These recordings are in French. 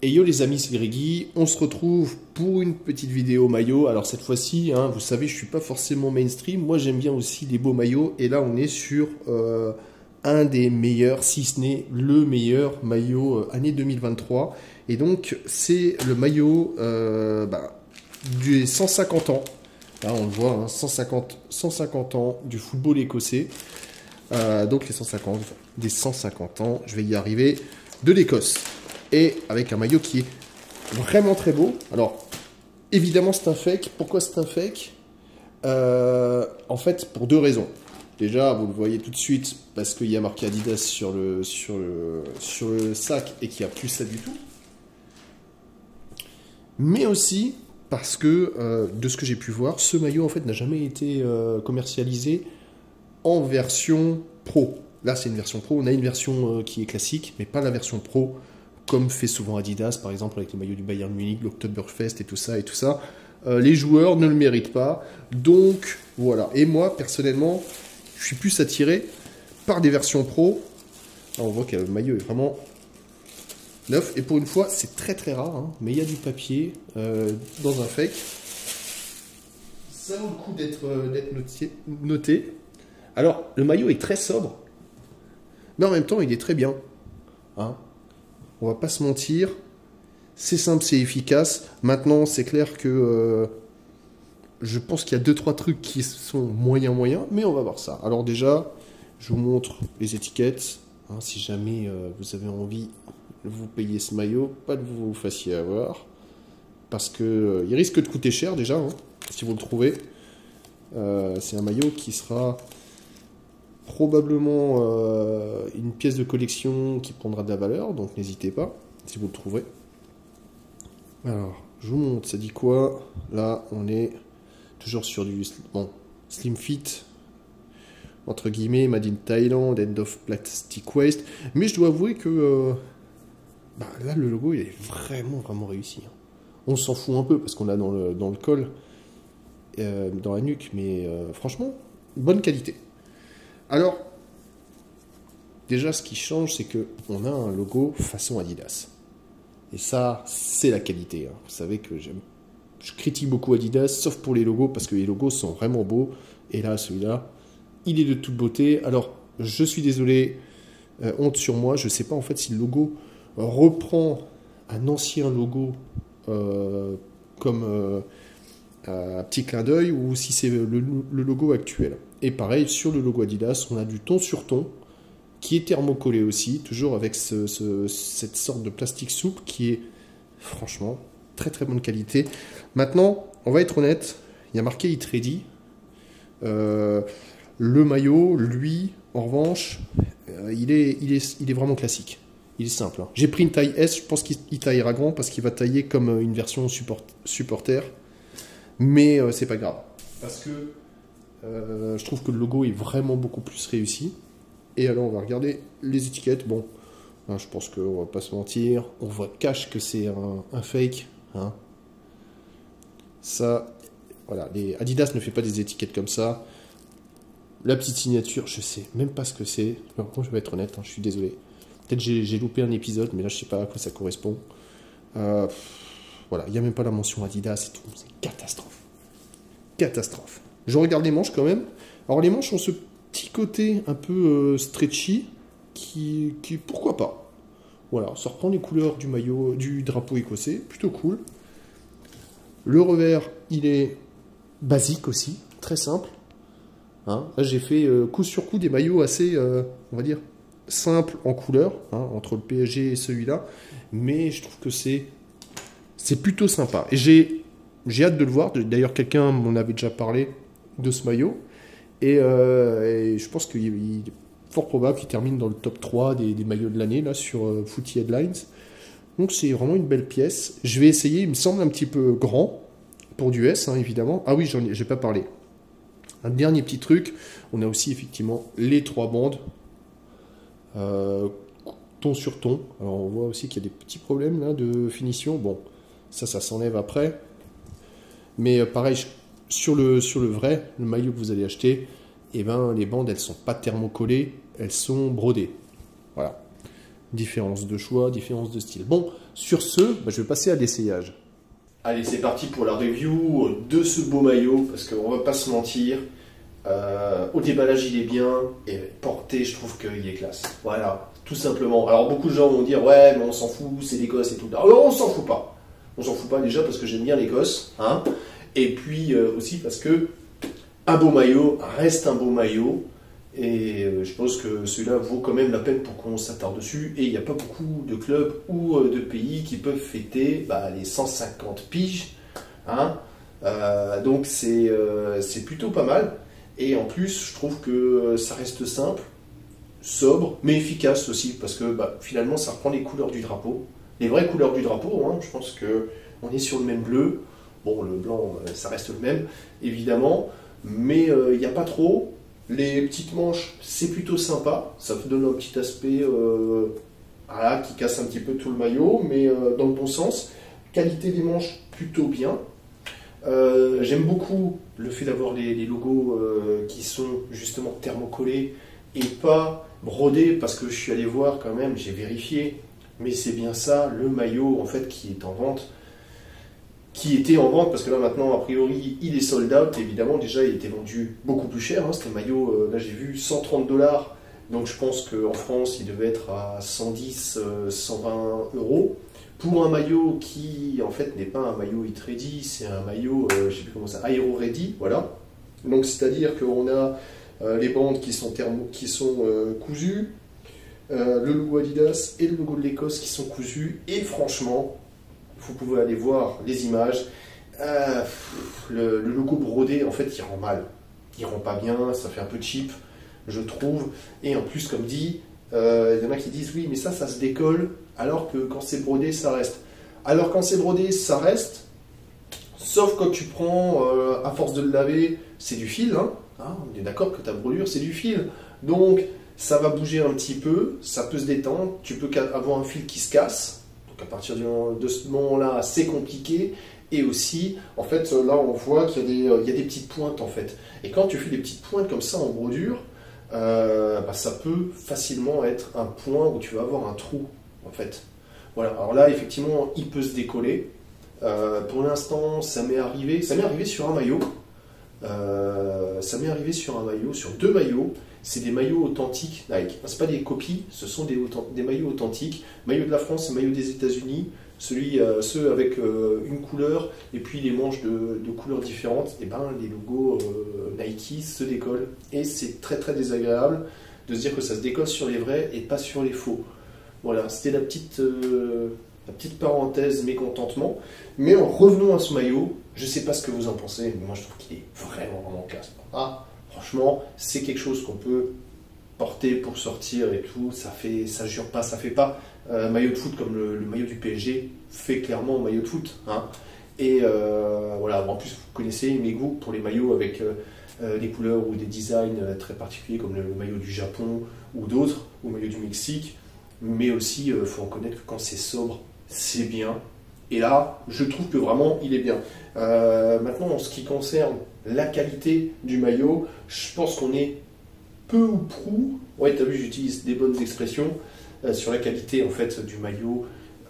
Et yo les amis, c'est Grégui, on se retrouve pour une petite vidéo maillot. Alors cette fois-ci, hein, vous savez, je suis pas forcément mainstream, moi j'aime bien aussi les beaux maillots. Et là on est sur un des meilleurs, si ce n'est le meilleur maillot année 2023. Et donc c'est le maillot des 150 ans. Là on le voit, hein, 150 ans du football écossais. Donc les 150 ans, je vais y arriver, de l'Écosse. Et avec un maillot qui est vraiment très beau. Alors, évidemment, c'est un fake. Pourquoi c'est un fake? En fait, pour deux raisons. Déjà, vous le voyez tout de suite, parce qu'il y a marqué Adidas sur le sac et qu'il n'y a plus ça du tout. Mais aussi parce que, de ce que j'ai pu voir, ce maillot, en fait, n'a jamais été commercialisé en version pro. Là, c'est une version pro. On a une version qui est classique, mais pas la version pro, comme fait souvent Adidas, par exemple, avec les maillots du Bayern Munich, l'Oktoberfest et tout ça, et tout ça. Les joueurs ne le méritent pas. Donc, voilà. Et moi, personnellement, je suis plus attiré par des versions pro. Alors, on voit que le maillot est vraiment neuf. Et pour une fois, c'est très très rare, hein, mais il y a du papier dans un fake. Ça vaut le coup d'être noté. Alors, le maillot est très sobre, mais en même temps, il est très bien. Hein, on va pas se mentir, c'est simple, c'est efficace. Maintenant, c'est clair que je pense qu'il y a 2-3 trucs qui sont moyens, mais on va voir ça. Alors déjà, je vous montre les étiquettes. Hein, si jamais vous avez envie de vous payer ce maillot, pas de vous fassiez avoir, parce que il risque de coûter cher déjà, hein, si vous le trouvez. C'est un maillot qui sera probablement une pièce de collection qui prendra de la valeur, donc n'hésitez pas si vous le trouverez. Alors, je vous montre, ça dit quoi? Là, on est toujours sur du slim fit, entre guillemets, made in Thailand, end of plastic waste. Mais je dois avouer que là, le logo, il est vraiment réussi. On s'en fout un peu parce qu'on l'a dans le col, dans la nuque, mais franchement, bonne qualité. Alors, déjà, ce qui change, c'est qu'on a un logo façon Adidas. Et ça, c'est la qualité. Hein. Vous savez que je critique beaucoup Adidas, sauf pour les logos, parce que les logos sont vraiment beaux. Et là, celui-là, il est de toute beauté. Alors, je suis désolé, honte sur moi, je ne sais pas en fait si le logo reprend un ancien logo comme un petit clin d'œil, ou si c'est le logo actuel. Et pareil, sur le logo Adidas, on a du ton sur ton, qui est thermocollé aussi, toujours avec cette sorte de plastique souple qui est franchement très bonne qualité. Maintenant, on va être honnête, il y a marqué It Ready. Le maillot, lui, en revanche, il est vraiment classique. Il est simple. Hein. J'ai pris une taille S, je pense qu'il taillera grand parce qu'il va tailler comme une version supporter. Mais c'est pas grave. Parce que je trouve que le logo est vraiment beaucoup plus réussi. Et alors on va regarder les étiquettes. Bon, hein, je pense qu'on va pas se mentir. On voit cache que c'est un fake. Hein. Ça, voilà. Adidas ne fait pas des étiquettes comme ça. La petite signature, je sais même pas ce que c'est. Moi, je vais être honnête, hein, je suis désolé. Peut-être j'ai loupé un épisode, mais là je sais pas à quoi ça correspond. Voilà, il n'y a même pas la mention Adidas et tout. C'est catastrophe. Je regarde les manches quand même. Alors les manches ont ce petit côté un peu stretchy qui pourquoi pas. Voilà, ça reprend les couleurs du maillot, du drapeau écossais, plutôt cool. Le revers, il est basique aussi, très simple. Hein, là j'ai fait coup sur coup des maillots assez, on va dire, simples en couleur, hein, entre le PSG et celui-là. Mais je trouve que c'est plutôt sympa. Et j'ai hâte de le voir. D'ailleurs, quelqu'un m'en avait déjà parlé de ce maillot. Et je pense qu'il est fort probable qu'il termine dans le top 3 des maillots de l'année, là, sur Footy Headlines. Donc, c'est vraiment une belle pièce. Je vais essayer. Il me semble un petit peu grand pour du S, hein, évidemment. Ah oui, j'ai pas parlé. Un dernier petit truc. On a aussi, effectivement, les 3 bandes. Ton sur ton. Alors, on voit aussi qu'il y a des petits problèmes, là, de finition. Bon, ça s'enlève après. Mais pareil, sur le vrai, le maillot que vous allez acheter, eh ben, les bandes, elles ne sont pas thermocollées, elles sont brodées. Voilà. différence de choix, différence de style. Bon, sur ce, je vais passer à l'essayage. Allez, c'est parti pour la review de ce beau maillot, parce qu'on va pas se mentir, au déballage il est bien, et porté je trouve qu'il est classe. Voilà, tout simplement. Alors beaucoup de gens vont dire, ouais mais on s'en fout, c'est l'Écosse et tout. Alors on s'en fout pas. On s'en fout pas déjà parce que j'aime bien l'Écosse, hein, et puis aussi parce que un beau maillot reste un beau maillot, et je pense que celui-là vaut quand même la peine pour qu'on s'attarde dessus, et il n'y a pas beaucoup de clubs ou de pays qui peuvent fêter les 150 piges, hein, donc c'est plutôt pas mal, et en plus je trouve que ça reste simple, sobre, mais efficace aussi, parce que finalement ça reprend les couleurs du drapeau, les vraies couleurs du drapeau, hein, je pense qu'on est sur le même bleu, bon le blanc ça reste le même, évidemment, mais il n'y a pas trop. Les petites manches, c'est plutôt sympa, ça te donne un petit aspect qui casse un petit peu tout le maillot, mais dans le bon sens. Qualité des manches, plutôt bien. J'aime beaucoup le fait d'avoir les logos qui sont justement thermocollés et pas brodés, parce que je suis allé voir quand même, j'ai vérifié, mais c'est bien ça, le maillot en fait qui est en vente. Qui était en vente, parce que là maintenant a priori il est sold out, évidemment déjà il était vendu beaucoup plus cher, hein, c'était un maillot, là j'ai vu 130 $, donc je pense qu'en France il devait être à 110, 120 euros, pour un maillot qui en fait n'est pas un maillot hit ready, c'est un maillot, je sais plus comment ça, aero ready, voilà, donc c'est à dire qu'on a les bandes qui sont, cousues, le logo Adidas et le logo de l'Écosse qui sont cousus, et franchement, vous pouvez aller voir les images. Le logo brodé, en fait, il rend mal. Il rend pas bien, ça fait un peu cheap, je trouve. Et en plus, comme dit, il y en a qui disent oui, mais ça se décolle, alors que quand c'est brodé, ça reste. Alors quand c'est brodé, ça reste, sauf quand tu prends, à force de le laver, c'est du fil. Hein. On est d'accord que ta brodure, c'est du fil. Donc, ça va bouger un petit peu, ça peut se détendre, tu peux avoir un fil qui se casse. À partir de ce moment-là, c'est compliqué. Et aussi, en fait, là, on voit qu'il y a des petites pointes, en fait. Et quand tu fais des petites pointes comme ça en brodure, ça peut facilement être un point où tu vas avoir un trou, en fait. Voilà. Alors là, effectivement, il peut se décoller. Pour l'instant, ça m'est arrivé sur un maillot. Sur 2 maillots. C'est des maillots authentiques Nike. C'est pas des copies, ce sont des maillots authentiques. Maillot de la France et maillot des États-Unis. Ceux avec une couleur et puis les manches de couleurs différentes. Et les logos Nike se décollent. Et c'est très très désagréable de se dire que ça se décolle sur les vrais et pas sur les faux. Voilà, c'était la petite parenthèse mécontentement. Mais en revenons à ce maillot, je sais pas ce que vous en pensez, mais moi je trouve qu'il est vraiment vraiment classe. Franchement, c'est quelque chose qu'on peut porter pour sortir et tout. Ça jure pas, ça fait pas maillot de foot comme le maillot du PSG fait clairement maillot de foot. Hein. Et voilà, en plus vous connaissez mes goûts pour les maillots avec des couleurs ou des designs très particuliers comme le maillot du Japon ou d'autres, ou le maillot du Mexique. Mais aussi, il faut reconnaître que quand c'est sobre, c'est bien. Et là, je trouve que vraiment, il est bien. Maintenant, en ce qui concerne la qualité du maillot, je pense qu'on est peu ou prou. Ouais, tu as vu, j'utilise des bonnes expressions sur la qualité en fait du maillot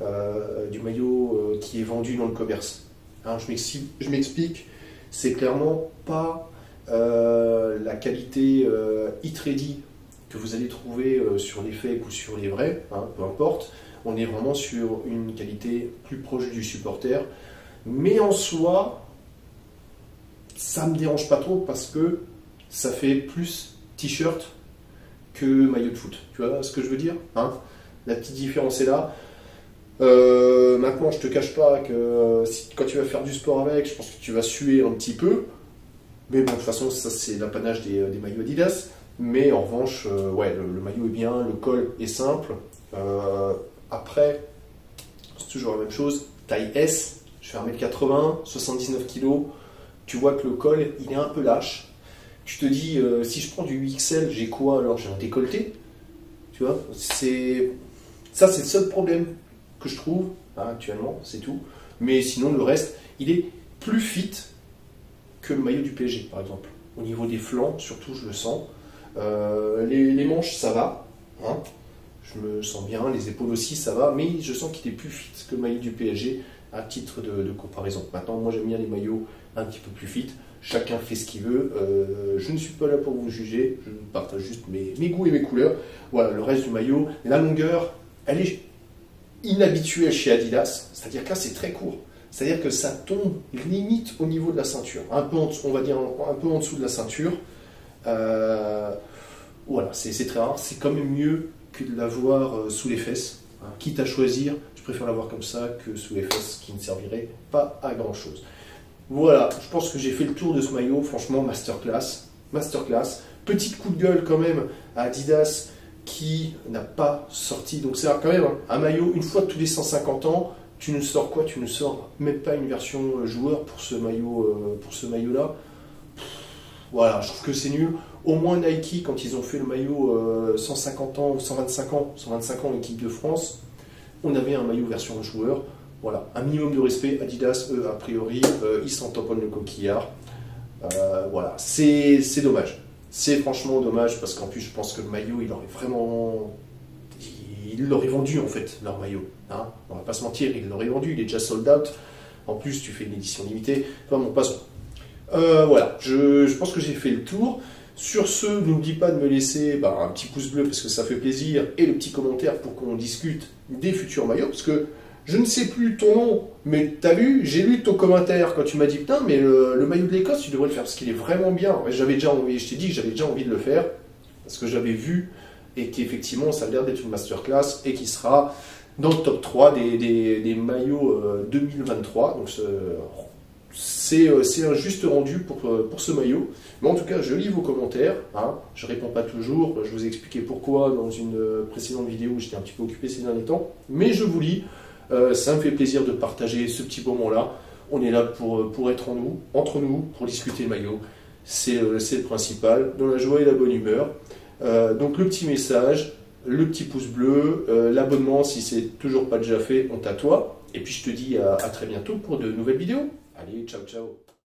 qui est vendu dans le commerce. Alors, je m'explique. C'est clairement pas la qualité hit ready que vous allez trouver sur les fakes ou sur les vrais, hein, peu importe. On est vraiment sur une qualité plus proche du supporter. Mais en soi, ça me dérange pas trop parce que ça fait plus t-shirt que maillot de foot. Tu vois ce que je veux dire, hein? La petite différence est là. Maintenant, je te cache pas que quand tu vas faire du sport avec, je pense que tu vas suer un petit peu. Mais bon, de toute façon, ça c'est l'apanage des maillots Adidas. Mais en revanche, ouais, le maillot est bien, le col est simple. Après, c'est toujours la même chose. Taille S, je fais 1m80, 79 kg. Tu vois que le col, il est un peu lâche. Tu te dis, si je prends du XL, j'ai quoi alors? J'ai un décolleté. Tu vois, ça, c'est le seul problème que je trouve hein, actuellement, c'est tout. Mais sinon, le reste, il est plus fit que le maillot du PSG, par exemple. Au niveau des flancs, surtout, je le sens. Les manches, ça va. Hein. je me sens bien, les épaules aussi ça va, mais je sens qu'il est plus fit que le maillot du PSG à titre de comparaison. Maintenant, moi j'aime bien les maillots un petit peu plus fit, chacun fait ce qu'il veut, je ne suis pas là pour vous juger, je partage juste mes goûts et mes couleurs. Voilà, le reste du maillot, la longueur, elle est inhabituelle chez Adidas, c'est-à-dire que là c'est très court. C'est-à-dire que ça tombe limite au niveau de la ceinture, un peu en dessous, on va dire un peu en dessous de la ceinture. Voilà, c'est très rare, c'est quand même mieux que de l'avoir sous les fesses. Hein. Quitte à choisir, je préfère l'avoir comme ça que sous les fesses, qui ne servirait pas à grand chose. Voilà, je pense que j'ai fait le tour de ce maillot, franchement, masterclass. Masterclass. Petit coup de gueule quand même à Adidas qui n'a pas sorti, donc c'est quand même un maillot, une fois tous les 150 ans, tu nous sors quoi? Tu ne sors même pas une version joueur pour ce maillot-là. Voilà, je trouve que c'est nul. Au moins Nike, quand ils ont fait le maillot 150 ans ou 125 ans équipe de France, on avait un maillot version joueur. Voilà, un minimum de respect. Adidas, eux, a priori, ils s'en tamponnent le coquillard. Voilà, c'est dommage. C'est franchement dommage parce qu'en plus, je pense que le maillot, il aurait vraiment... Ils l'auraient vendu en fait, leur maillot. Hein, on va pas se mentir, ils l'auraient vendu, il est déjà sold out. En plus, tu fais une édition limitée. Enfin bon, passons. Voilà, je pense que j'ai fait le tour. Sur ce, n'oublie pas de me laisser un petit pouce bleu parce que ça fait plaisir et le petit commentaire pour qu'on discute des futurs maillots. Parce que je ne sais plus ton nom, mais t'as vu, j'ai lu ton commentaire quand tu m'as dit putain, mais le maillot de l'Écosse, tu devrais le faire parce qu'il est vraiment bien. J'avais déjà envie, je t'ai dit que j'avais déjà envie de le faire parce que j'avais vu et qu'effectivement ça a l'air d'être une masterclass et qui sera dans le top 3 des maillots 2023. Donc c'est un juste rendu pour ce maillot. Mais en tout cas, je lis vos commentaires. Hein. Je ne réponds pas toujours. Je vous ai expliqué pourquoi dans une précédente vidéo. J'étais un petit peu occupé ces derniers temps. Mais je vous lis. Ça me fait plaisir de partager ce petit moment-là. On est là pour être entre nous, pour discuter le maillot. C'est le principal. Dans la joie et la bonne humeur. Donc le petit message, le petit pouce bleu, l'abonnement si c'est toujours pas déjà fait, honte à toi. Et puis je te dis à très bientôt pour de nouvelles vidéos. Allez, ciao ciao.